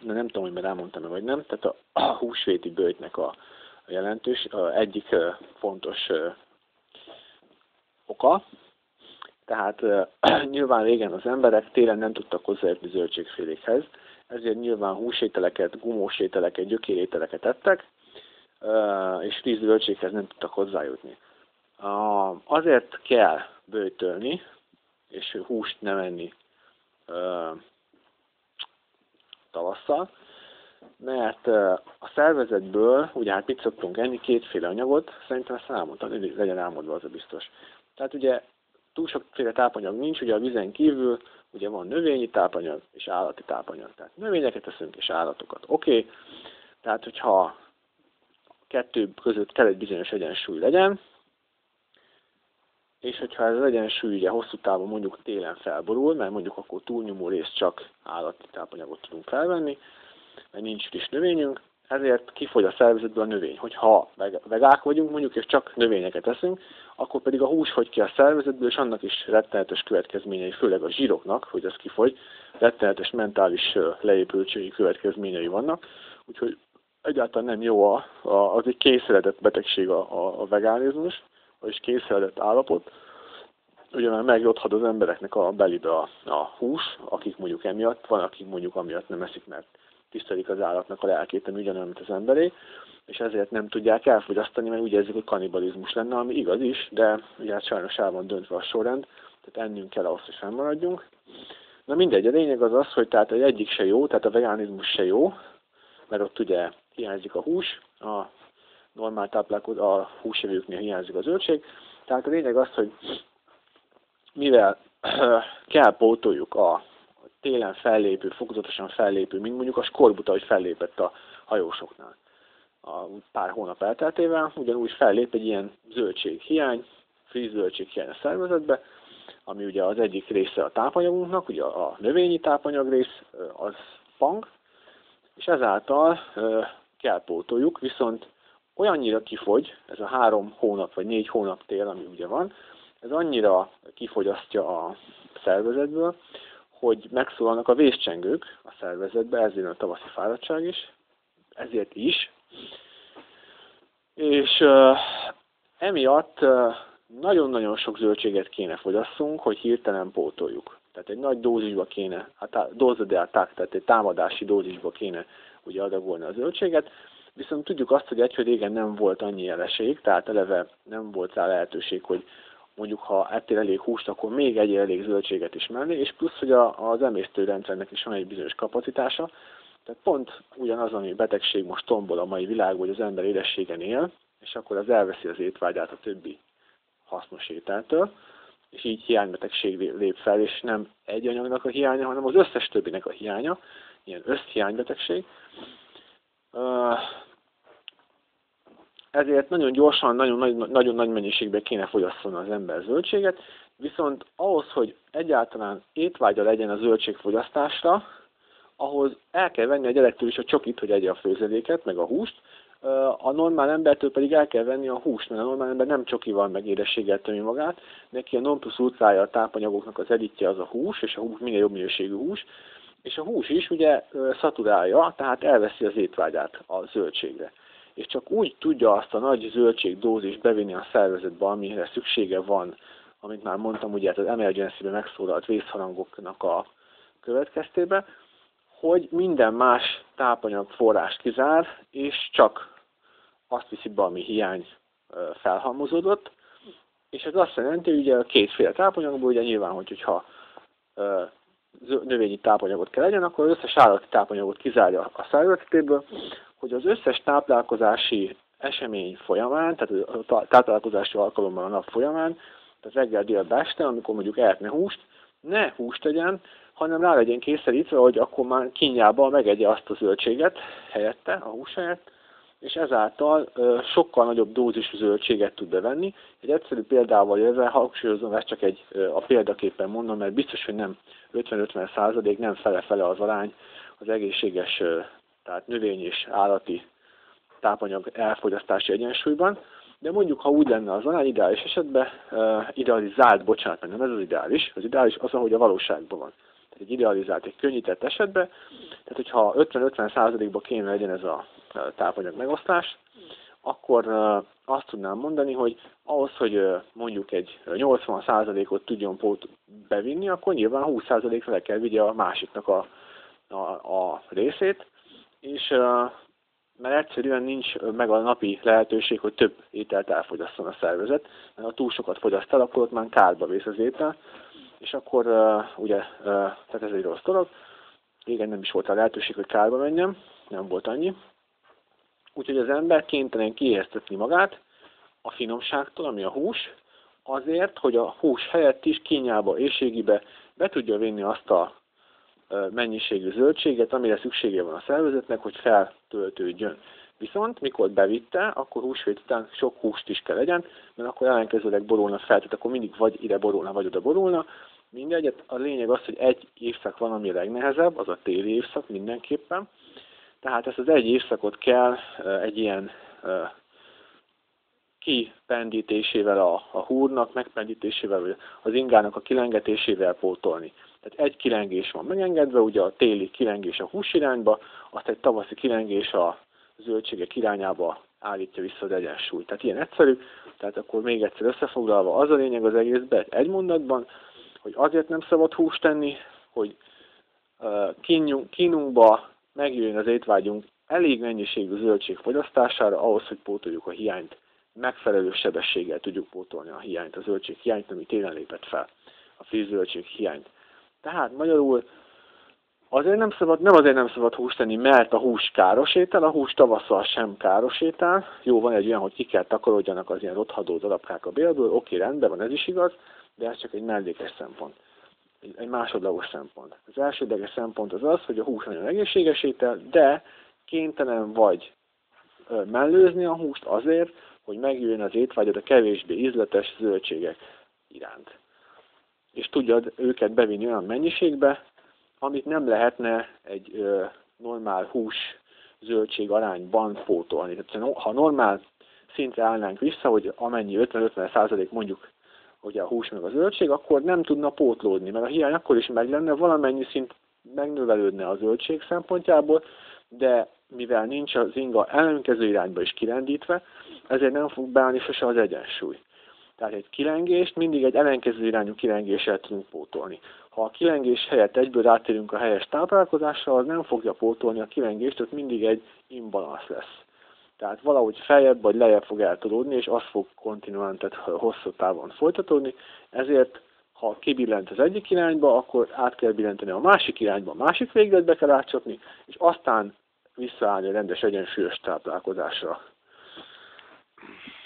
nem tudom, hogy már elmondtam-e vagy nem, tehát a húsvéti böjtnek a jelentős, egyik fontos oka. Tehát nyilván régen az emberek télen nem tudtak hozzájutni zöldségfélékhez, ezért nyilván húsételeket, gumós ételeket, gyökérételeket ettek, és friss zöldséghez nem tudtak hozzájutni. Azért kell böjtölni, és húst nem enni tavasszal, mert a szervezetből, ugye hát mit szoktunk enni, kétféle anyagot, szerintem ezt elmondtam, legyen elmondva, az a biztos. Tehát ugye túl sokféle tápanyag nincs, ugye a vízen kívül ugye van növényi tápanyag és állati tápanyag. Tehát növényeket eszünk és állatokat. Oké. Tehát hogyha kettő között kell egy bizonyos egyensúly legyen, és hogyha ez az egyensúly ugye hosszú távon mondjuk télen felborul, mert mondjuk akkor túlnyomó rész csak állati tápanyagot tudunk felvenni, mert nincs friss növényünk, ezért kifogy a szervezetből a növény. Hogyha vegák vagyunk mondjuk, és csak növényeket eszünk, akkor pedig a hús fogy ki a szervezetből, és annak is rettenetes következményei, főleg a zsíroknak, hogy ez kifogy, rettenetes mentális leépültségi következményei vannak. Úgyhogy egyáltalán nem jó, az egy kényszeredett betegség a vegánizmus, vagyis kényszeredett állapot. Ugye már megjodhat az embereknek a belibe a hús, akik mondjuk emiatt, van akik mondjuk amiatt nem eszik, mert tisztelik az állatnak a lelkét, ami ugyanolyan, mint az emberé, és ezért nem tudják elfogyasztani, mert úgy érzik, hogy kannibalizmus lenne, ami igaz is, de ugye hát sajnos el van döntve a sorrend, tehát ennünk kell ahhoz, hogy fennmaradjunk. Na mindegy, a lényeg az az, hogy tehát egyik se jó, tehát a vegánizmus se jó, mert ott ugye hiányzik a hús, a normál a húsevőknél hiányzik a zöldség. Tehát a lényeg az, hogy mivel kell pótoljuk a télen fellépő, fokozatosan fellépő, mint mondjuk a skorbuta, hogy fellépett a hajósoknál pár hónap elteltével, ugyanúgy fellép egy ilyen zöldséghiány, friss zöldséghiány a szervezetbe, ami ugye az egyik része a tápanyagunknak, ugye a növényi tápanyag rész az pang, és ezáltal kell pótoljuk, viszont olyannyira kifogy, ez a 3 hónap vagy 4 hónap tél, ami ugye van, ez annyira kifogyasztja a szervezetből, hogy megszólalnak a vészcsengők a szervezetbe, ezért a tavaszi fáradtság is, ezért is. És emiatt nagyon-nagyon sok zöldséget kéne fogyasszunk, hogy hirtelen pótoljuk. Tehát egy nagy dózisba kéne, tehát egy támadási dózisba kéne ugye adagolni a zöldséget, viszont tudjuk azt, hogy régen nem volt annyi jeleség, tehát eleve nem volt rá lehetőség, hogy mondjuk ha ettél elég húst, akkor még egyél elég zöldséget is mellé, és plusz, hogy az emésztőrendszernek is van egy bizonyos kapacitása, tehát pont ugyanaz, ami betegség most tombol a mai világban, hogy az ember édességen él, és akkor az elveszi az étvágyát a többi hasznos ételtől, és így hiánybetegség lép fel, és nem egy anyagnak a hiánya, hanem az összes többinek a hiánya, ilyen összhiánybetegség. Ezért nagyon gyorsan, nagyon nagy mennyiségben kéne fogyasszolni az ember zöldséget, viszont ahhoz, hogy egyáltalán étvágya legyen a zöldségfogyasztásra, ahhoz el kell venni a gyerektől is a csokit, hogy egye a főzeléket, meg a húst, a normál embertől pedig el kell venni a húst, mert a normál ember nem csokival meg édességgel tömi magát, neki a non plus ultrája a tápanyagoknak az elitje az a hús, és a hús minél jobb minőségű hús, és a hús is ugye szaturálja, tehát elveszi az étvágyát a zöldségre. És csak úgy tudja azt a nagy zöldségdózist bevinni a szervezetbe, amire szüksége van, amit már mondtam, ugye az emergency-ben megszólalt vészharangoknak a következtében, hogy minden más tápanyag forrást kizár, és csak azt viszi be, ami hiány felhalmozódott. És ez azt jelenti, hogy ugye kétféle tápanyagból, ugye nyilván, hogyha növényi tápanyagot kell legyen, akkor az összes állati tápanyagot kizárja a szervezetéből, hogy az összes táplálkozási esemény folyamán, tehát a táplálkozási alkalommal a nap folyamán, tehát reggel, délben, este, amikor mondjuk ehetne húst, ne húst tegyen, hanem rá legyen kényszerítve, hogy akkor már kínjában megegye azt a zöldséget helyette, a hús helyett, és ezáltal sokkal nagyobb dózisú zöldséget tud bevenni. Egy egyszerű példával jövve, hangsúlyozom, ezt csak a példaképpen mondom, mert biztos, hogy nem 50-50%, nem fele-fele az arány az egészséges, tehát növény és állati tápanyag elfogyasztási egyensúlyban, de mondjuk, ha úgy lenne az arány, ideális esetben, idealizált, bocsánat, nem ez az ideális az, ahogy a valóságban van. Tehát egy idealizált, egy könnyített esetben, tehát hogyha 50-50%-ba kéne legyen ez a tápanyag megosztás, akkor azt tudnám mondani, hogy ahhoz, hogy mondjuk egy 80%-ot tudjon pót bevinni, akkor nyilván 20%-ra le kell vigye a másiknak a részét, és mert egyszerűen nincs meg a napi lehetőség, hogy több ételt elfogyasszon a szervezet, mert ha túl sokat fogyaszt el, akkor ott már kárba vész az étel, és akkor ugye, tehát ez egy rossz dolog. Régen nem is volt a lehetőség, hogy kárba menjem, nem volt annyi. Úgyhogy az ember kénytelen kiéheztetni magát a finomságtól, ami a hús, azért, hogy a hús helyett is kínjába, éhségibe be tudja vinni azt a mennyiségű zöldséget, amire szüksége van a szervezetnek, hogy feltöltődjön. Viszont, mikor bevitte, akkor húsvét után sok húst is kell legyen, mert akkor ellenkezőleg borulna fel, tehát akkor mindig vagy ide borulna, vagy oda borulna. Mindegy, a lényeg az, hogy egy évszak van, ami a legnehezebb, az a téli évszak mindenképpen. Tehát ezt az egy évszakot kell egy ilyen kipendítésével a húrnak, megpendítésével, vagy az ingának a kilengetésével pótolni. Tehát egy kilengés van megengedve, ugye a téli kilengés a hús irányba, aztán egy tavaszi kilengés a zöldségek irányába állítja vissza az egyensúlyt. Tehát ilyen egyszerű, tehát akkor még egyszer összefoglalva az a lényeg az egészben, egy mondatban, hogy azért nem szabad húst tenni, hogy kínunkba megjöjjön az étvágyunk elég mennyiségű zöldség fogyasztására, ahhoz, hogy pótoljuk a hiányt, megfelelő sebességgel tudjuk pótolni a hiányt, a zöldség hiányt, ami télen lépett fel, a friss zöldség hiányt. Tehát magyarul nem azért nem szabad húst tenni, mert a hús káros étel, a hús tavasszal sem káros étel. Jó, van egy olyan, hogy ki kell takarodjanak az ilyen rothadó darabkák a bélből, oké, rendben van, ez is igaz, de ez csak egy mellékes szempont. Egy másodlagos szempont. Az elsődleges szempont az az, hogy a hús nagyon egészséges étel, de kénytelen vagy mellőzni a húst azért, hogy megjöjjön az étvágyad a kevésbé ízletes zöldségek iránt. És tudjad őket bevinni olyan mennyiségbe, amit nem lehetne egy normál hús-zöldség arányban pótolni. Tehát ha normál szintre állnánk vissza, hogy amennyi 50-50% mondjuk ugye a hús meg a zöldség, akkor nem tudna pótlódni, mert a hiány akkor is meg lenne, valamennyi szint megnövelődne a zöldség szempontjából, de mivel nincs az inga ellenkező irányba is kilendítve, ezért nem fog beállni sose az egyensúly. Tehát egy kilengést mindig egy ellenkező irányú kilengéssel tudunk pótolni. Ha a kilengés helyett egyből rátérünk a helyes táplálkozásra, az nem fogja pótolni a kilengést, ott mindig egy imbalansz lesz. Tehát valahogy feljebb vagy lejjebb fog eltolódni, és az fog kontinuálni, tehát hosszú távon folytatódni. Ezért, ha kibillent az egyik irányba, akkor át kell billenteni a másik irányba, a másik végletbe kell átcsapni, és aztán visszaállni a rendes egyensúlyos táplálkozásra.